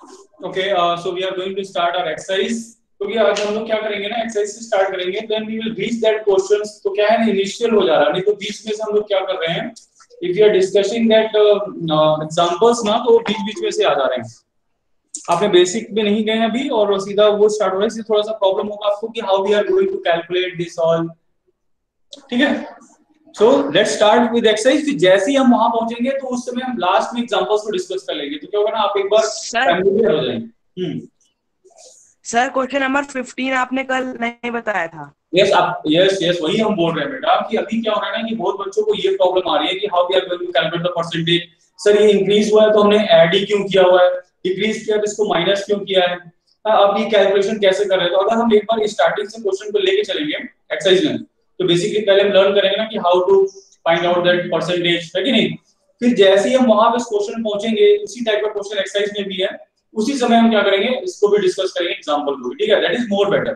Okay, so we are going to start our exercise. क्योंकि आज हम लोग क्या करेंगे ना, एक्सरसाइज से स्टार्ट करेंगे, then we will reach that questions. तो क्या है ना, इनिशियल हो जा रहा है, नहीं तो बीच में से हम लोग क्या कर रहे हैं, if you are discussing that examples ना, तो बीच बीच में से आ जा रहे हैं. आपने बेसिक में नहीं गए अभी और सीधा वो स्टार्ट हो रहा है, इसलिए थोड़ा सा प्रॉब्लम होगा आपको कि how we are going to calculate this all. ठीक है, so let's start with exercise. जैसे ही हम वहां पहुंचेंगे तो उस समय हम लास्ट में एग्जांपल्स को डिस्कस कर लेंगे. तो क्या होगा ना, आप एक बार फैमिलियर हो जाएंगे. सर क्वेश्चन नंबर 15 आपने कल नहीं बताया था. यस वही हम बोल रहे हैं बेटा कि अभी क्या हो रहा है ना कि बहुत बच्चों को ये प्रॉब्लम आ रही है कि how we are going to calculate the percentage. Sir ये इंक्रीज हुआ है तो हमने ऐड ही क्यों किया हुआ है, डिक्रीज किया तो इसको माइनस क्यों किया है. अब ये कैलकुलेशन कैसे कर रहे हैं. तो अगर हम एक बार स्टार्टिंग से क्वेश्चन को लेके चलेंगे एक्सरसाइज में, तो बेसिकली पहले हम लर्न करेंगे ना कि how to find out that percentage, है कि नहीं. फिर जैसे ही हम वहां पे क्वेश्चन पहुंचेंगे, उसी टाइप का क्वेश्चन एक्सरसाइज में भी है, उसी समय हम क्या करेंगे, इसको भी डिस्कस करेंगे एग्जांपल को. ठीक है, that is more better.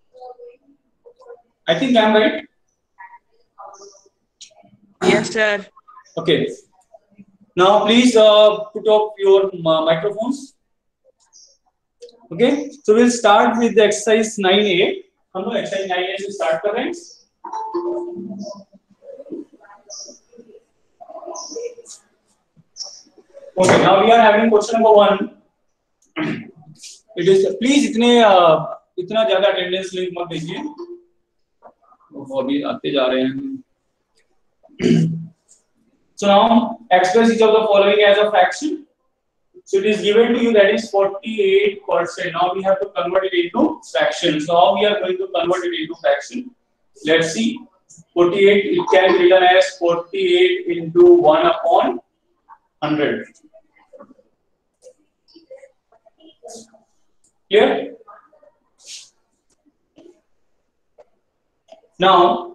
I think I'm right. Yes, sir. Okay. Now please put up your microphones. Okay. So we'll start with the exercise 9A. हम लोग exercise 9A से start कर रहे हैं. Okay. Now we are having question number 1. It is please इतना ज़्यादा attendance link मत दीजिए. वो अभी आते जा रहे हैं. So now express each of the following as a fraction. So it is given to you that is 48%. Now we have to convert it into fraction. So how we are going to convert it into fraction? Let's see. 48, it can be written as 48 into 1 upon 100. Clear? Now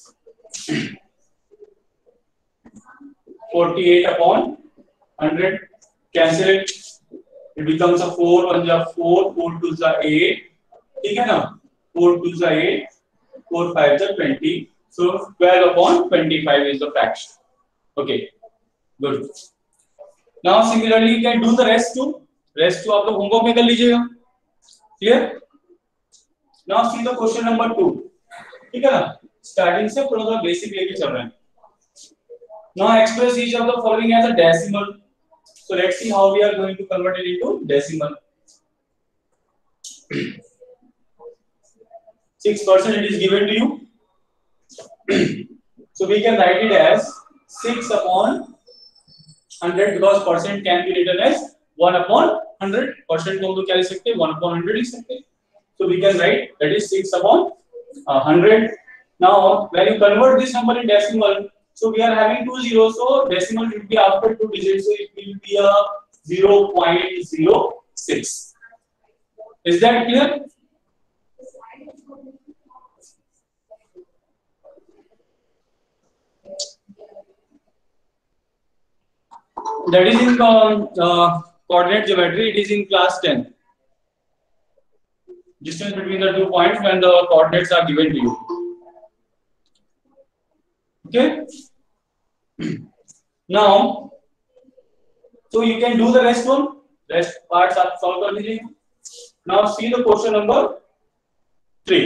48 upon 100, cancel it. It becomes a 4 1 is 4, 4 2 is 8. ठीक है ना? 4 2 is 8, 4 5 is 20. So 12 upon 25 is the fraction. Okay, good. Now similarly you can do the rest too. Rest too आप लोग homework में कर लीजिएगा. Clear? Now see the question number 2. ठीक है ना? स्टार्टिंग से थोड़ा सा बेसिक लेके चल रहे हैं. Now express each of the following as a decimal. So let's see how we are going to convert it into decimal. 6% it is given to you. So we can write it as 6 upon 100 because percent can be written as 1 upon 100. Percent को हम लोग क्या लिख सकते हैं, 1 upon 100 लिख सकते हैं. So we can write that is 6 upon 100. Now when you convert this number in decimal, so we are having two zeros, so decimal should be after two digits, so it will be a 0.06. Is that clear? That is in coordinate geometry. It is in class 10. Distance between the 2 points when the coordinates are given to you. Okay. Now, so you can do the rest one. Rest parts आप solve कर लीजिए. Now see the question number 3.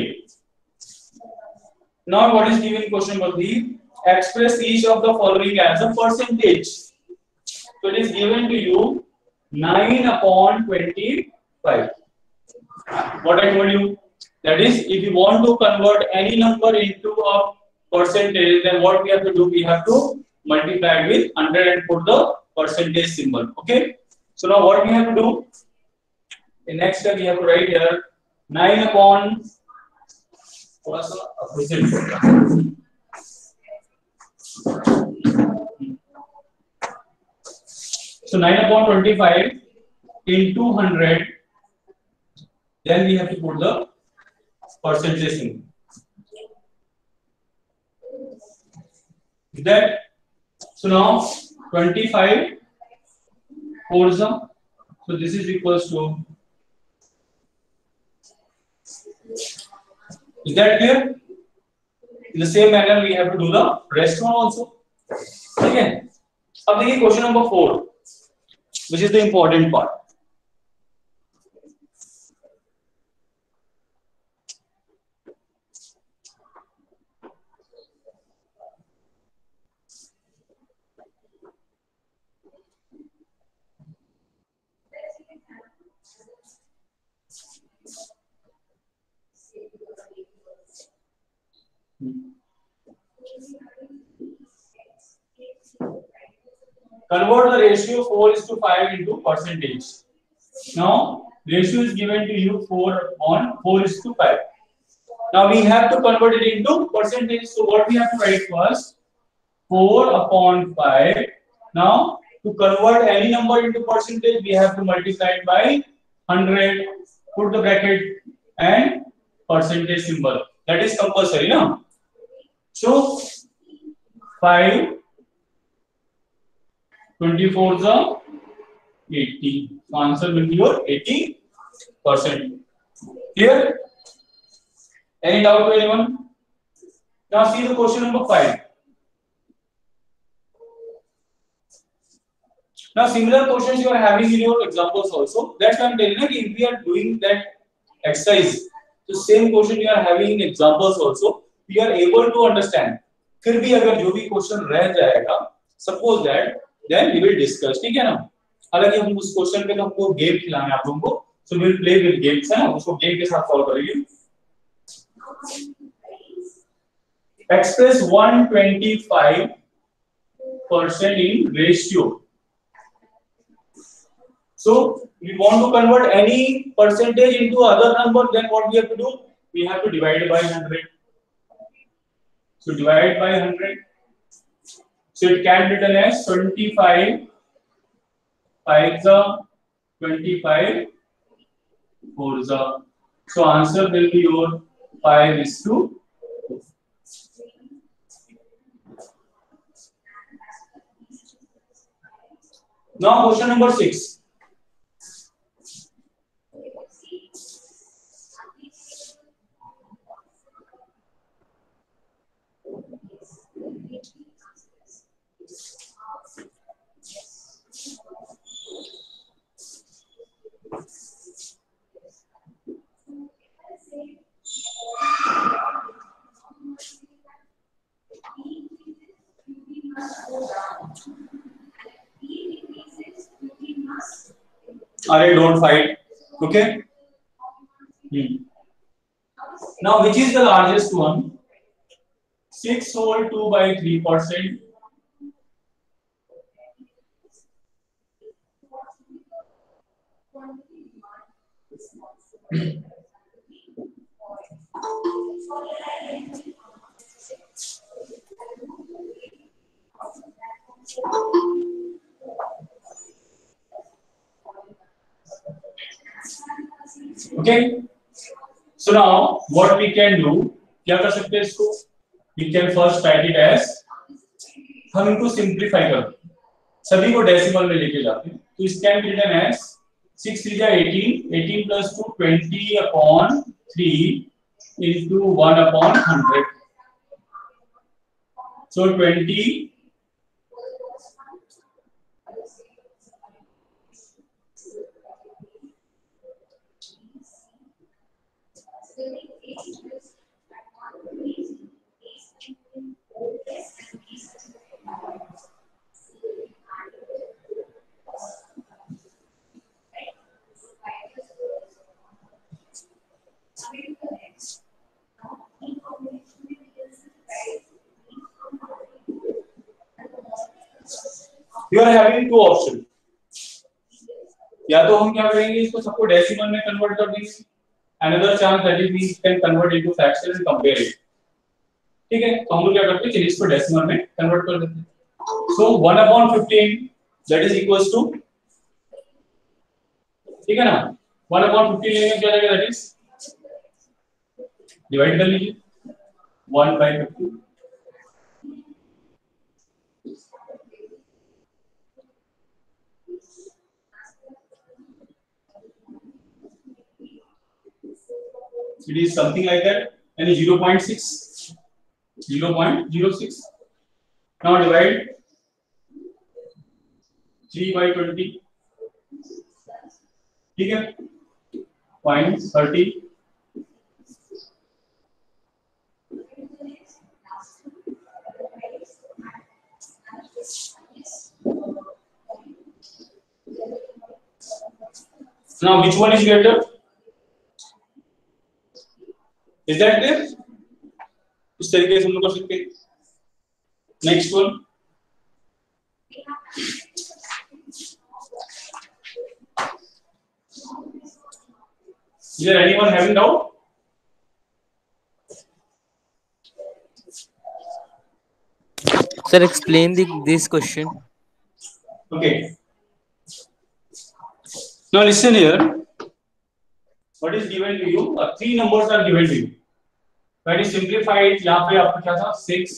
Now what is given question number 3? Express each of the following as a percentage. So it is given to you 9 upon 25. What I told you, that is if you want to convert any number into a percentage, then what we have to do, we have to multiply it with 100 and put the percentage symbol. Okay, so now what we have to do, the next step we have to write here 9 upon थोड़ा सा opposite होगा. So 9 upon 25 into 100, then we have to put the percentage symbol. That so now 25 4 sum, so this is equals to, is that clear? In the same manner we have to do the rest one also. Okay, अब देखिए question number 4, which is the important part. Convert the ratio 4:5 into percentage. Now ratio is given to you 4:4:5. Now we have to convert it into percentage. So what we have to write first? 4/5. Now to convert any number into percentage, we have to multiply it by 100. Put the bracket and percentage symbol. That is compulsory, no? So 5 24 is 80. So answer will be your 80%. Clear? Any doubt to anyone? Now see the question number 5. Now similar questions you are having in your examples also. That's why I'm telling you, if we are doing that exercise, so same question you are having in examples also, we are able to understand. फिर भी अगर जो भी question रह जाएगा, suppose that, then we will discuss. ठीक है ना? हालांकि हम उस क्वेश्चन पे हमको गेम खिलाना है आप लोगों को, so we will play with games है ना, उसको गेम के साथ सॉल्व करेंगे. Express 125% in ratio. So we want to convert any percentage into other number, then what we have to do? We have to divide by 100. So divide by 100. So it can be written as 25 5 25 4 So answer will be your 5:2. Now question number 6. Alright, don't fight. Okay. Now, which is the largest one? 6 whole 2 by 3%. Okay. So now what we can do? क्या कर सकते हैं इसको? We can first write it as, हम इनको simplify कर सभी को डेसिमल में लेके जाते हैं. तो इस can be written as 6 3 18, 18 plus 2 20/3 into 1/100. So 20 You are having two options. या तो हम क्या करेंगे, इसको सबको डेसिमल में कन्वर्ट कर देंगे. Another chance that is we can convert into fraction and compare it. ठीक है, तो हम लोग क्या करते हैं, चलिए इसको डेसिमल में कन्वर्ट कर देते हैं. So 1/15 that is equals to, ठीक है ना, 1/15 लेंगे क्या जाएगा, that is डिवाइड कर लीजिए 1/15. It is something like that, and 0.6. Now divide 3/20. ठीक है, 0.30. Now which one is greater? Is that clear? इस तरीके से हम लोग कर सकते हैं. Next one, Is there anyone having doubt? Sir, explain this question. Okay. Now listen here. What is given to you? Three numbers are given to you. When you simplify it, यहाँ पे आपको क्या था? 6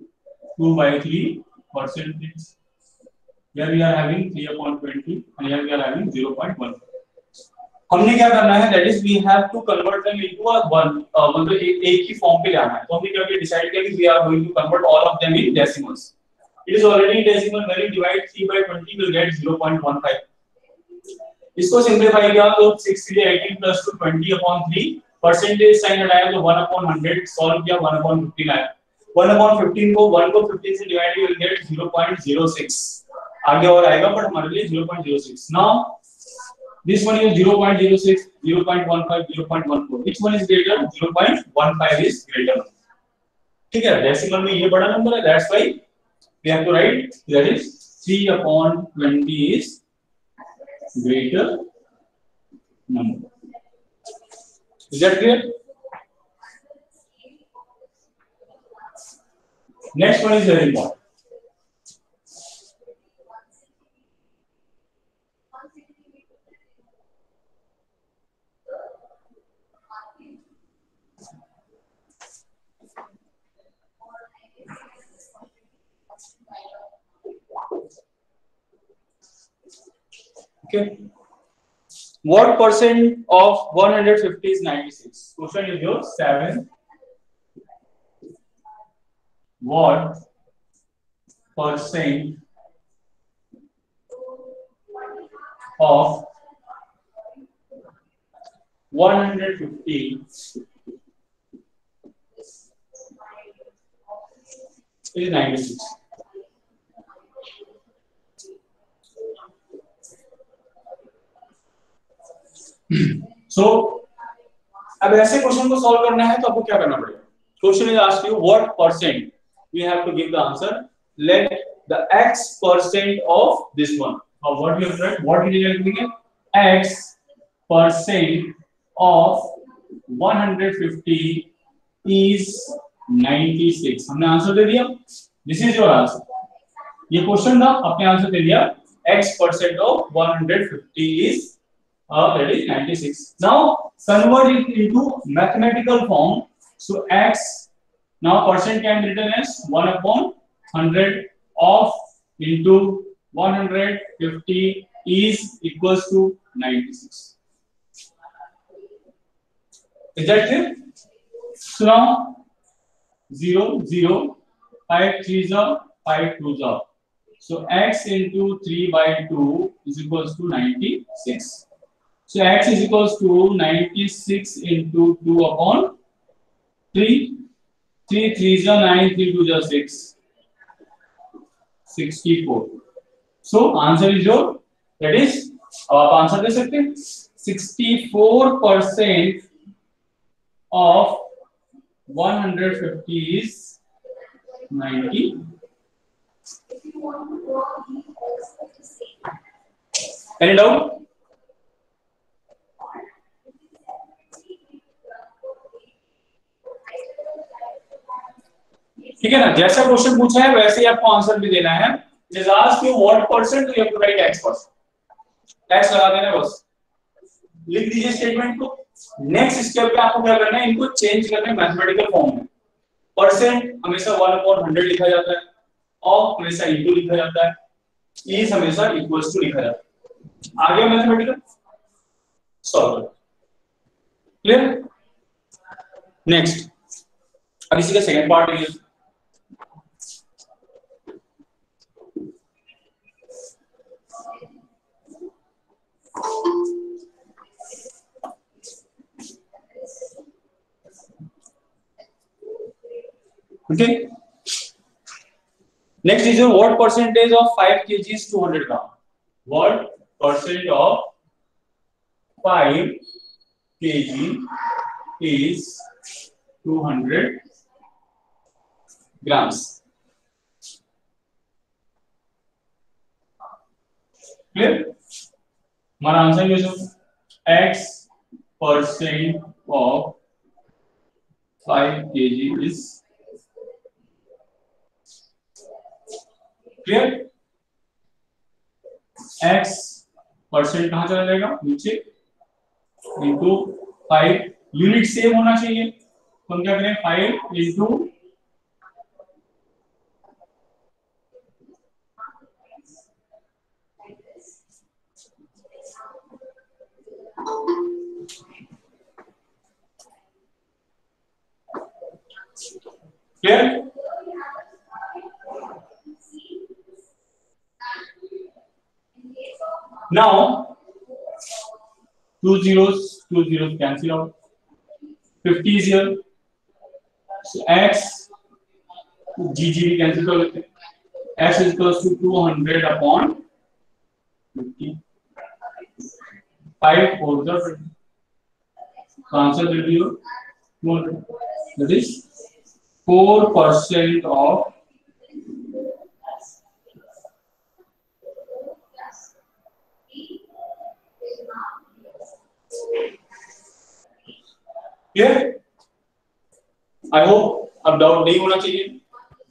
2/3%. Here we are having 3/20 and here we are having 0.1. हमने क्या करना है? That is we have to convert them into a one. मतलब एक ही फॉर्म पे लाना है. तो हमने क्या किया? डिसाइड किया कि we are going to convert all of them in decimals. It is already decimal. When you divide 3/20, you will get 0.15. इसको सिंपलीफाई किया तो 6 3 18 plus 2 20/3 परसेंटेज साइन हटाया तो 1/100 सॉल्व किया 1/15 आया 1/15 को 1 को 15 से डिवाइड यू विल गेट 0.06 आगे और आएगा बट हमारे लिए 0.06 now this one is 0.06 0.15 0.14 which one is greater 0.15 is greater ठीक है डेसिमल में ये बड़ा नंबर है that's why we have to write that is 3/20 is greater number. Is that clear? Next one is very important. Okay. What percent of 150 is 96? Question is your 7. What percent of 150 is 96? So, अब ऐसे question को solve करना है तो आपको क्या करना पड़ेगा question is asked you what percent we have to give the answer let the x percent of this one और what you have write what is लिखेंगे x परसेंट ऑफ 150 इज 96 हमने आंसर दे दिया दिस इज योर आंसर ये question था आपने answer दे दिया x percent of 150 is that is 96. Now convert it into mathematical form. So x now percent can be written as 1/100 of into 150 is equals to 96. Is that clear? So now 0 0 5 3s are 5 2s are. So x into 3/2 is equals to 96. So x is equals to 96 into 2/3. 3 3s are 9, 3 2s are 6. 64. So answer is your that is आप answer दे सकते हैं 64% of 150 is 90. Any doubt? ठीक है ना जैसा question पूछा है वैसे ही आपको आंसर भी देना है is asked you what percent you have to write x percent x लगा देना बस लिख दीजिए स्टेटमेंट को नेक्स्ट स्टेप पे आपको क्या करना है इनको चेंज करना है मैथमेटिकल फॉर्म में परसेंट हमेशा 1/100 लिखा जाता है ऑफ हमेशा इनटू लिखा जाता है इज हमेशा इक्वल्स टू लिखा जाता है आ गया मैथमेटिकल सॉल्व क्लियर नेक्स्ट अब इसी का सेकंड पार्ट है Okay. Next is your what percentage of 5 kg is 200 gram? What percent of 5 kg is 200 grams? Clear? हमारा आंसर ये जो x percent of 5 kg is clear. x percent कहां चला जाएगा नीचे इंटू 5 यूनिट सेम होना चाहिए तो हम क्या करें 5 into clear. Now, two zeros cancel out. 50 is here. So x, GG cancel कर लेते हैं. X is equals to 200 upon 50. 5 4 the answer will be 200. That is 4% of clear. I hope अब डाउट नहीं होना चाहिए.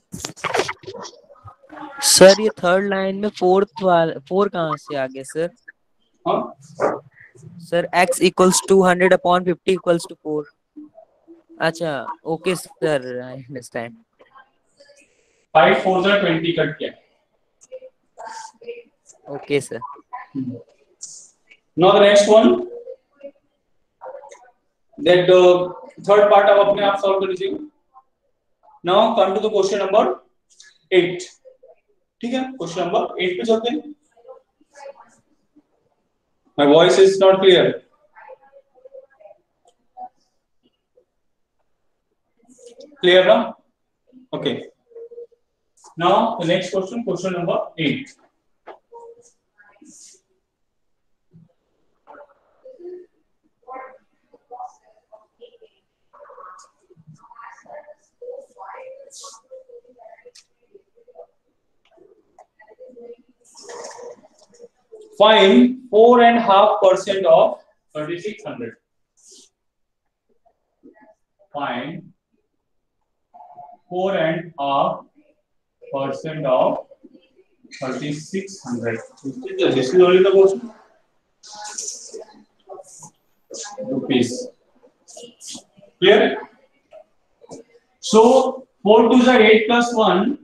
सर ये थर्ड लाइन में four कहाँ से आ गया सर? हाँ sir x equals 200 upon 50 equals to 4. अच्छा okay sir I understand. 5 4 the 20 cut किया. Okay sir. Now the next one, that third part आप अपने आप solve कर लीजिएगा. Now come to the question number 8. ठीक है, question number 8 पे चलते हैं. My voice is not clear. Clear now? Okay. Now the next question, question number 8. Find 4.5% of 3600. Find 4.5% of 3600. This is only the question. Rupees. Clear? So 4 to the 8 plus 1,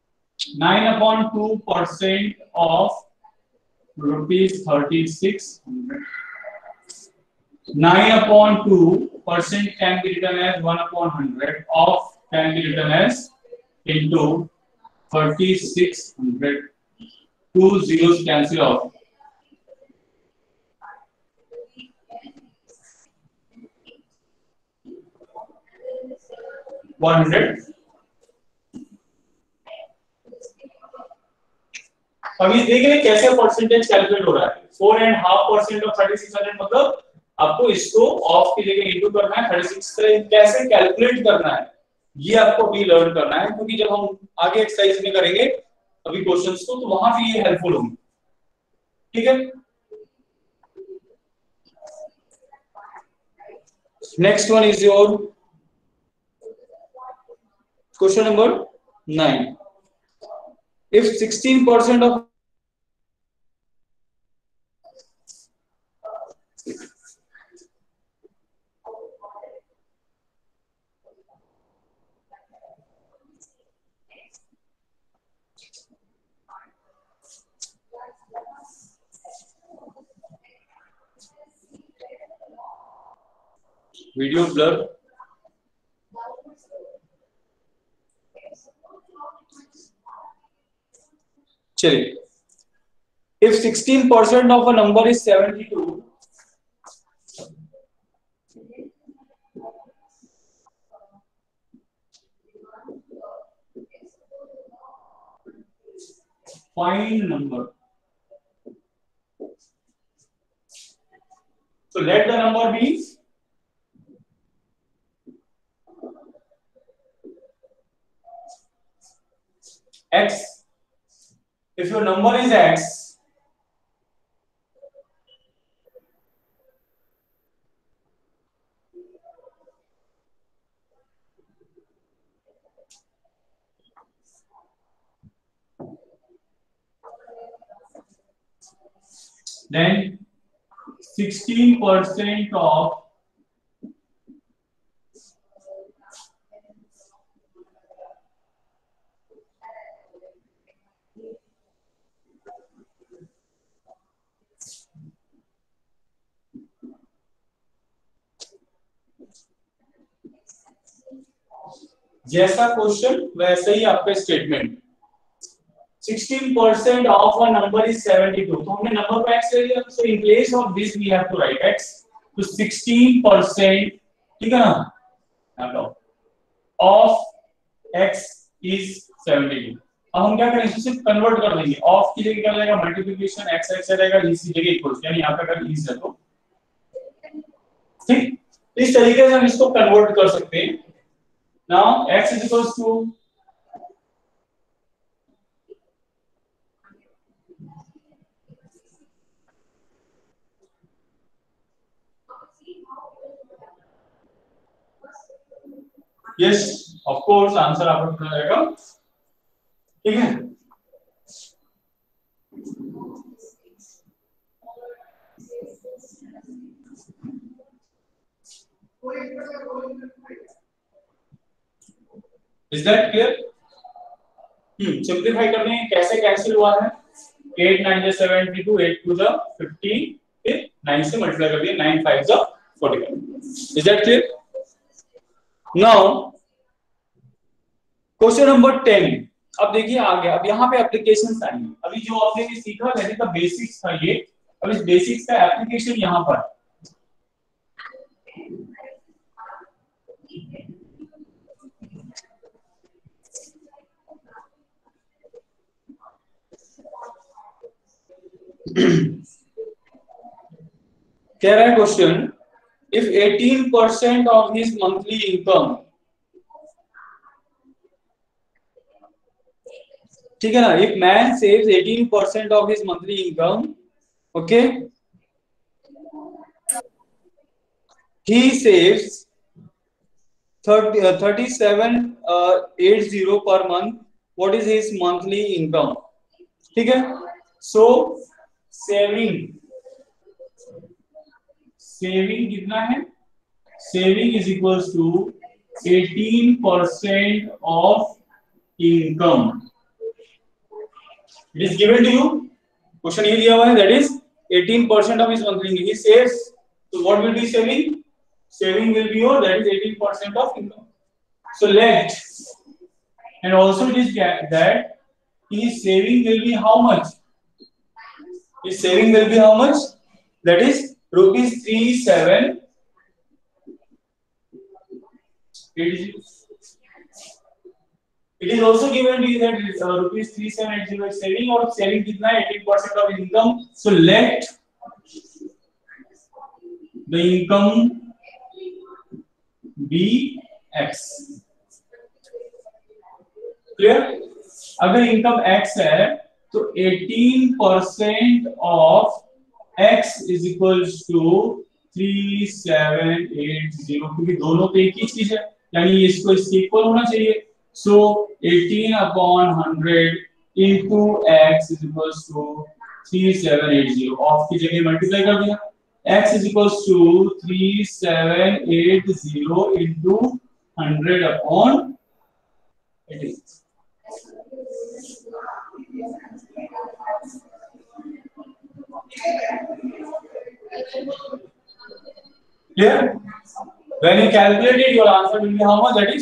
9/2% of rupees 3600. 9/2% can be written as 1/100 of can be written as into 3600. Two zeros cancel out. 100. अभी देखिए कैसे percentage calculate हो रहा है. 4.5% of 3600 मतलब आपको इसको of की जगह इनटू करना है. 36 से कैसे कैलकुलेट करना है ये आपको अभी लर्न करना है, क्योंकि जब हम आगे एक्सरसाइज में करेंगे अभी क्वेश्चंस को तो वहां भी ये हेल्पफुल होंगे. ठीक है. Next one is your question number 9. If 16% of video blur. चलिए. If 16% of a number is 72, find number. So let the number be x. If your number is x, then 16% of जैसा question वैसे ही आपका statement 16% of a number is 72 तो हमने number को x ले लिया so in place of this we have to write x तो 16% ठीक है ना of x is 72 अब हम क्या करेंगे सिर्फ कन्वर्ट कर देंगे ऑफ की जगह क्या रहेगा मल्टीप्लिकेशन x x रहेगा इस जगह इक्वल्स यानी यहां पे अगर इज है तो ठीक इस तरीके से हम इसको कन्वर्ट कर सकते हैं now x is equals to yes of course answer आपको पता रहेगा ठीक है Is that clear? सिंपलीफाई करने कैसे कैंसिल हुआ है 8 9 जा 72 8 2 जा 15 फिर 9 से मल्टीप्लाई कर दिया 9 5 जा 45 Is that clear? Now question number 10 अब देखिए आ गया अब यहाँ पे एप्लीकेशंस आएंगे अभी जो आपने भी सीखा वैसे का बेसिक्स था ये अब इस बेसिक्स का एप्लीकेशन यहाँ पर कह रहा है question if 18% of his monthly income ठीक है ना if man saves 18% of his monthly income okay he saves 3780 per month what is his monthly income ठीक है so saving कितना है saving is equals to 18% of income it is given to you question ये दिया हुआ है that is 18% of his monthly income he saves so what will be saving will be your that is 18% of income so let and also it is that his saving will be how much his saving will be how much that is rupees 3780 it is also given to you that rupees 3780 is saving or saving kitna hai 18% of income so let the income be x clear अगर income x है तो 18% of x is equals to 3780 क्योंकि दोनों तो एक ही चीज है यानी इसको इसके इक्वल होना चाहिए so 18/100 into x is equals to 3780 of की जगह मल्टीप्लाई कर दिया x is equals to 3780 into 100/18 clear when you calculate it your answer will be how much that is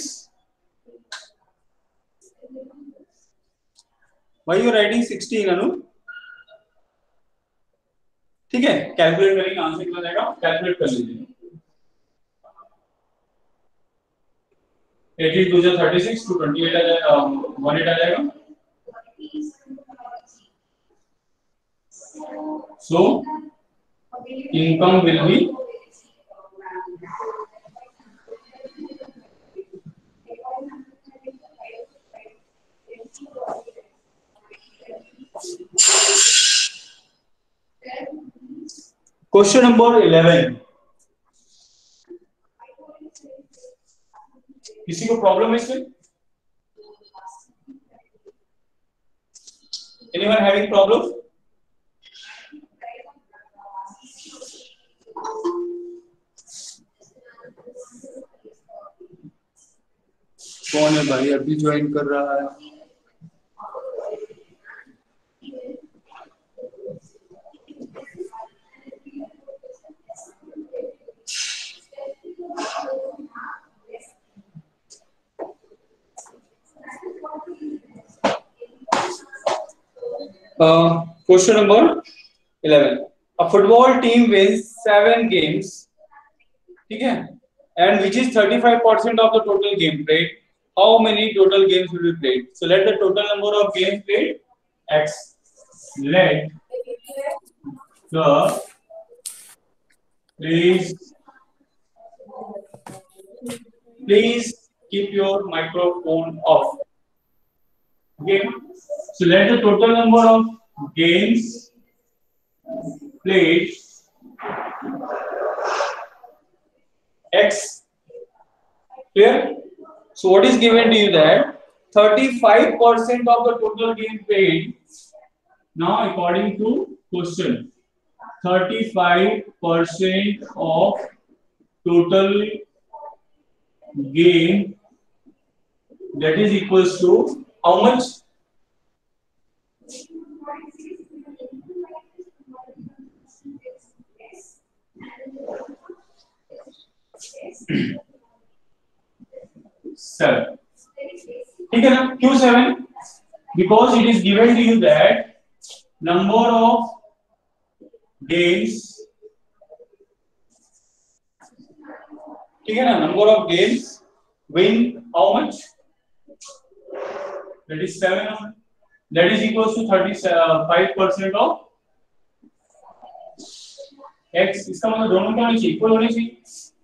why you writing 16 अनु ठीक है कैलकुलेट करेंगे answer कितना जाएगा calculate कर लीजिए 18 2 36 228 आ जाएगा 18 आ जाएगा so income will be question number 11 किसी को प्रॉब्लम है इसमें anyone having problem कौन है भाई अभी ज्वाइन कर रहा है? Question number 11. A football team wins 7 games, ठीक है, and which is 35% of the total game played. How many total games will be played? So let the total number of games played X. Let the please keep your microphone off. Okay. So let the total number of games played X. Clear? So what is given to you that 35% of the total game played. Now according to question, 35% of total game, that is equals to how much? Seven. ठीक है ना? क्यों 7? Because it is given to you that number of games, ठीक है ना, number of games win how much? That is 7. That is equals to 35% of x. इसका मतलब दोनों क्या होनी चाहिए? इक्वल होनी चाहिए.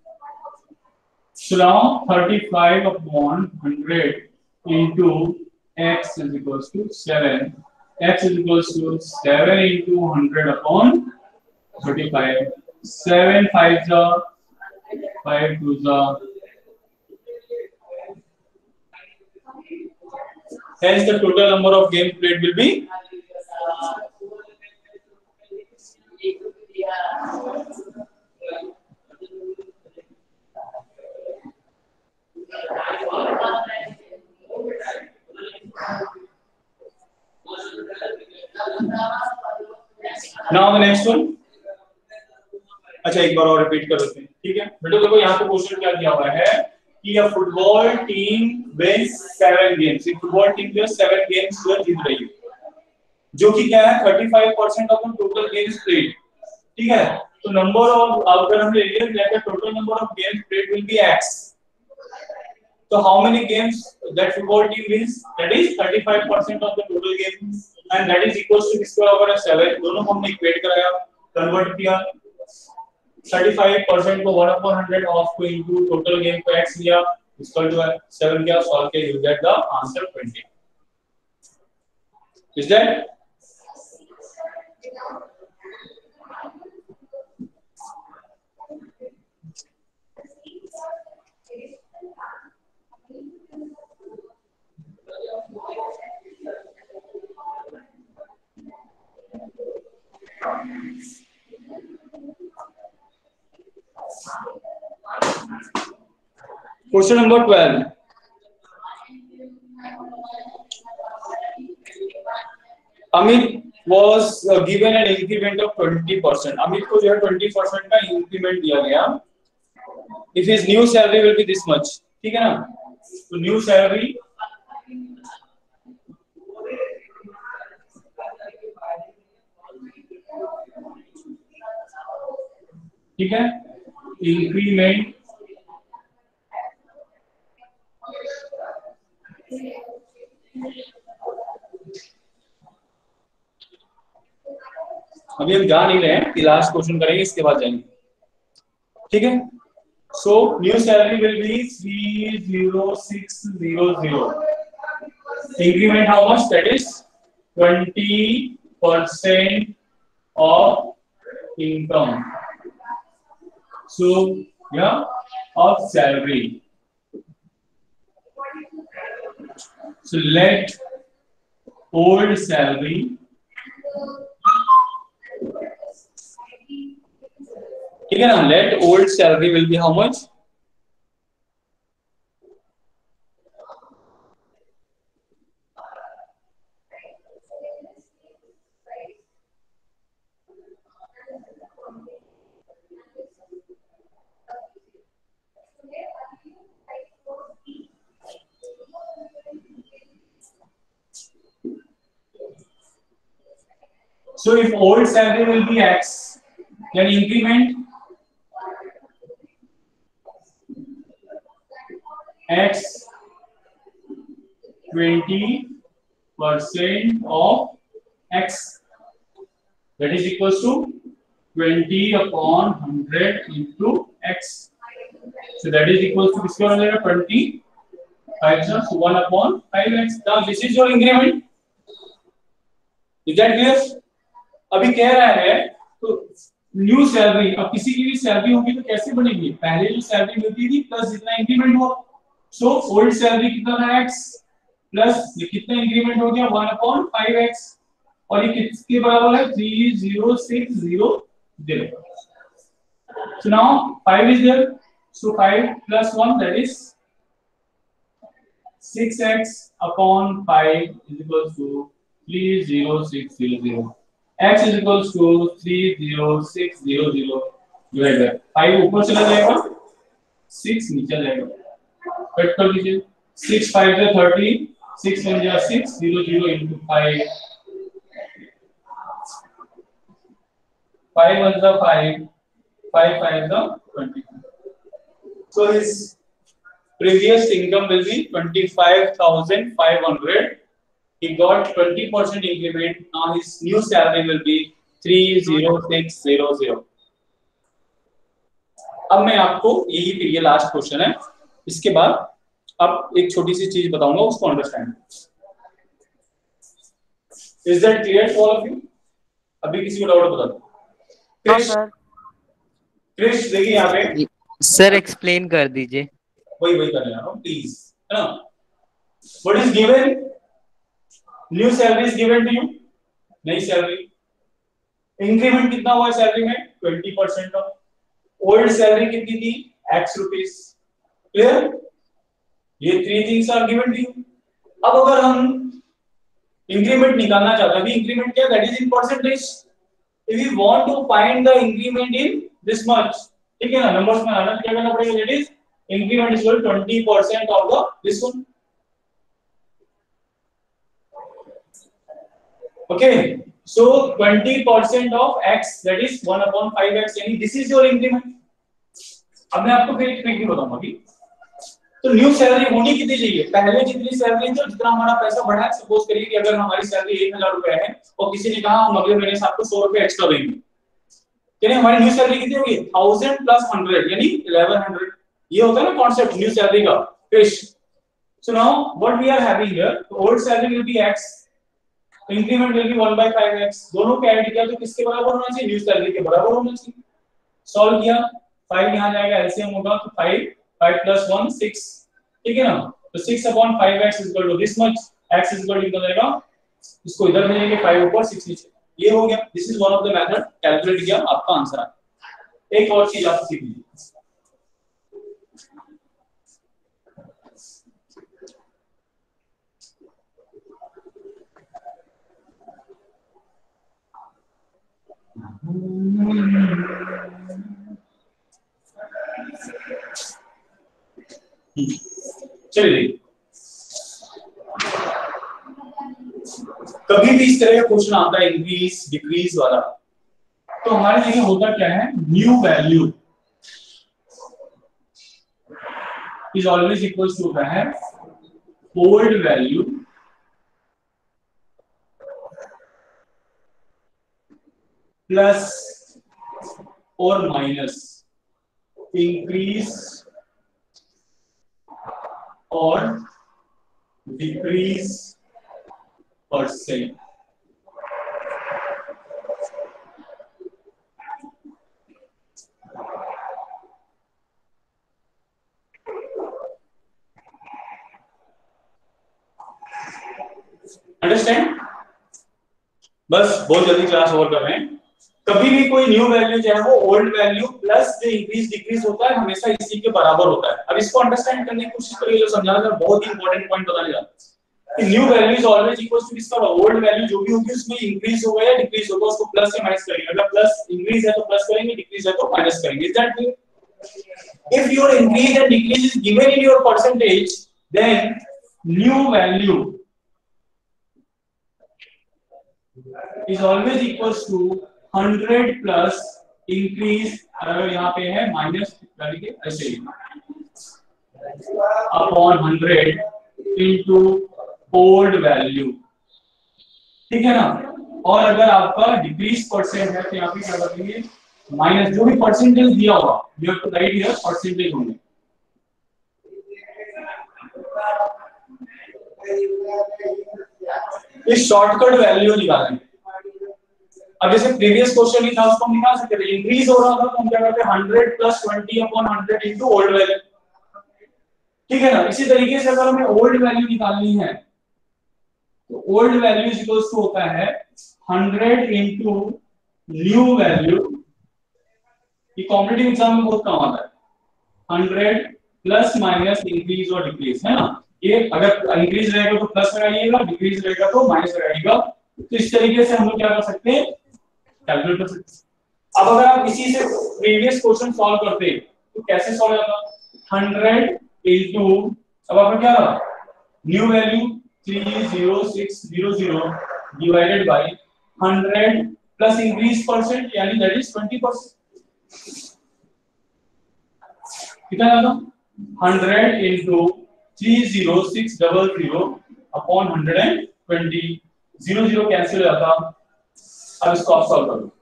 So now 35 upon 100 into x is equals to 7. X is equals to 7 into 100 upon 35. 7 5 are 5 2 are. Hence the total number of games played will be now the next one. अच्छा एक बार और रिपीट कर देते हैं, ठीक है बेटा. देखो यहाँ पे क्वेश्चन क्या दिया हुआ है कि a football team wins 7 games. एक फुटबॉल टीम जो 7 गेम्स जो जीत रही है, जो कि क्या है 35% ऑफ टोटल गेम्स प्लेड, ठीक है. तो नंबर ऑफ, अगर हम ले लें total number of games played will be x. So how many games that football team wins? That is 35% of the total games, and that is equals to square over 7. दोनों को हमने equate कराया, convert किया. 35% को 1/100 of को into total game को x लिया, equal to 7 किया, सॉल्व किया, you get the answer 20. Is that? Question number 12. Amit was given an increment of 20%. Amit को जो है 20% का increment दिया गया. If his new salary will be this much, ठीक है ना? तो new salary ठीक है, increment अभी हम जा नहीं रहे हैं, लास्ट क्वेश्चन करेंगे, इसके बाद जाएंगे, ठीक है. So new salary will be 30600. Increment how much? That is 20% of income. So या of salary. So let old salary ठीक है ना, let old salary will be how much? So if old salary will be X, then increment X 20% of X, that is equals to 20 upon 100 into X. So that is equals to किसके बराबर है 20 5 so 1 upon 5x. Now this is your increment. Is that clear? अभी कह रहा है तो new salary, अब किसी की भी सैलरी होगी तो कैसे बनेगी, पहले जो सैलरी मिलती थी प्लस जितना इंक्रीमेंट हुआ. सो ओल्ड सैलरी कितना था x प्लस ये कितना इंक्रीमेंट हो गया 1 upon 5x और ये किसके बराबर है 30600. So now 5 is there, so 5 plus 1 that is 6x upon 5 is equals to 30600. X is equals to 30600 divided by 5 ऊपर चला जाएगा 6 नीचे जाएगा, कट कर दीजिए 6 5 से 30 6 1 जा 6 0 0 into 5 5 1 जा 5 5 5 जा 20. So his previous income will be 25,500. He got 20% increment. Now his new salary will be 30600. अब मैं आपको ये लास्ट क्वेश्चन है, इसके बाद अब एक छोटी सी चीज बताऊंगा, उसको understand. Is that clear for all of you? अभी किसी को डाउट बता दो. क्रिश देखिए यहाँ पे सर एक्सप्लेन कर दीजिए. वही कर रहा हूँ प्लीज, है ना. What is given? New salary is given to you, नई सैलरी. इंक्रीमेंट कितना हुआ सैलरी में 20% ऑफ. ओल्ड सैलरी कितनी थी x रुपीस. क्लियर? ये 3 things are given to you. अब अगर हम इंक्रीमेंट निकालना चाहते हैं, इंक्रीमेंट क्या, that is in percentage. If we want to find the increment in this much, ठीक है ना, नंबर्स में आना क्या करना पड़ेगा, that is increment is equal to 20% of the this one. Okay, so 20% of x, that is 1 upon 5x, यानी this is your increment. अब मैं आपको फिर एक ट्रिक बताऊंगा अभी. तो न्यू सैलरी होनी कितनी चाहिए, पहले जितनी सैलरी थी जितना हमारा पैसा बढ़ा है. सपोज करिए कि अगर हमारी सैलरी 1000 रुपए है और किसी ने कहा हम अगले महीने से आपको 100 रुपए एक्स्ट्रा देंगे, यानी हमारी न्यू सैलरी कितनी होगी 1000 प्लस 100 यानी 1100. ये होता है ना कॉन्सेप्ट न्यू सैलरी का. Fish. So now what we are having here, old salary will be x, increment will be 1 by 5x. दोनों को ऐड किया तो किसके बराबर होना चाहिए, न्यू सैलरी के बराबर होना चाहिए. सॉल्व किया, 5 यहां जाएगा, एलसीएम होगा तो 5 5 plus 1 6, ठीक है ना. तो 6 upon 5x is equal to this much. x is equal to कितना जाएगा, इसको इधर भेजेंगे 5 ऊपर 6 नीचे. ये हो गया. This is one of the method. Calculate किया, आपका आंसर आ गया. एक और चीज आप सीख लीजिए. चलिए, कभी भी इस तरह का क्वेश्चन आता है इंक्रीज डिक्रीज वाला, तो हमारे लिए होता क्या है, new value is always equals to होता है ओल्ड वैल्यू प्लस और माइनस इंक्रीज और डिक्रीज परसेंट. अंडरस्टैंड? बस बहुत जल्दी क्लास ओवर कर रहे हैं. कभी भी कोई न्यू वैल्यू जो है वो ओल्ड वैल्यू प्लस जो इंक्रीज डिक्रीज होता है हमेशा इसी के बराबर होता है. अब इसको अंडरस्टैंड करने की कोशिश करिए. जो समझाना था बहुत ही इंपॉर्टेंट पॉइंट बताने जा रहा हूं कि new value is always equals to इसका ओल्ड वैल्यू जो भी होगी उसमें इंक्रीज होगा या डिक्रीज होगा उसको प्लस से माइनस करेंगे. अगर प्लस इंक्रीज है तो प्लस करेंगे, डिक्रीज है तो माइनस करेंगे. Is that clear? If your increase and decrease is given in your percentage then new value is always equals to 100 plus increase, अगर यहाँ पे है माइनस करके ऐसे अपॉन 100 इनटू ओल्ड वैल्यू, ठीक है ना। और अगर आपका डिक्रीज परसेंट है तो यहाँ पे क्या करेंगे, माइनस जो भी परसेंटेज दिया होगा, you have to write here percentage only. इस शॉर्टकट वैल्यू निकालेंगे। अब जैसे प्रीवियस क्वेश्चन ही था उसको हम निकाल सकते थे, इंक्रीज हो रहा था तो हम क्या करते हैं 100 plus 20 upon 100 into old value, ठीक है ना। इसी तरीके से अगर हमें ओल्ड वैल्यू निकालनी है तो old value is equals to होता है 100 इनटू न्यू वैल्यू। ये कॉम्पिटिटिव एग्जाम में बहुत कम आता है, 100 प्लस माइनस इंक्रीज और डिक्रीज, है ना। ये अगर इंक्रीज रहेगा तो प्लस लगाइएगा, डिक्रीज रहेगा तो माइनस लगाइएगा। तो इस तरीके से हम लोग क्या कर सकते हैं, कैलकुलेट कर सकते हैं। अब अगर आप इसी से प्रीवियस क्वेश्चन सॉल्व करते हैं तो कैसे सॉल्व होगा, 100 इनटू, अब आपका क्या रहा, new value 30600 divided by 100 plus increase percent यानी दैट इज 20%, कितना आएगा 100 इनटू 30600 अपॉन 120, 0 कैंसिल हो जाता। अब इसको आप सॉल्व करो,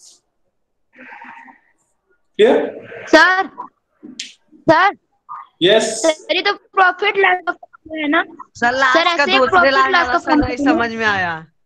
clear sir? Sir yes sir ये तो प्रॉफिट लॉस है ना सर सर? लास्ट का ऐसे दूसरे प्रॉफिट लाइन लॉस वाला का सर नहीं समझ में आया।